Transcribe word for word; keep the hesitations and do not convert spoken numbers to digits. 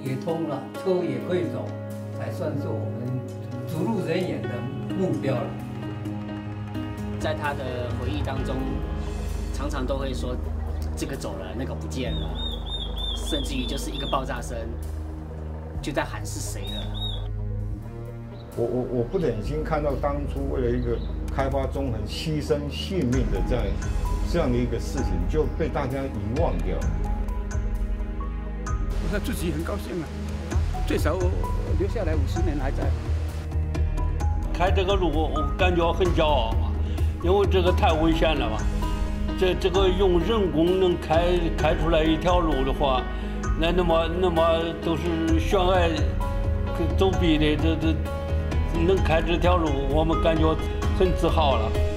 也通了，车也可以走，才算是我们逐鹿人眼的目标了。 在他的回忆当中，常常都会说这个走了，那个不见了，甚至于就是一个爆炸声，就在喊是谁了。 我我我不忍心看到当初为了一个开发中横牺牲性命的这样这样的一个事情就被大家遗忘掉了。 他自己很高兴啊，最少留下来五十年还在。 开这个路我感觉很骄傲嘛，因为这个太危险了嘛。这这个用人工能开开出来一条路的话，那那么那么都是悬崖走壁的，这这能开这条路，我们感觉很自豪了。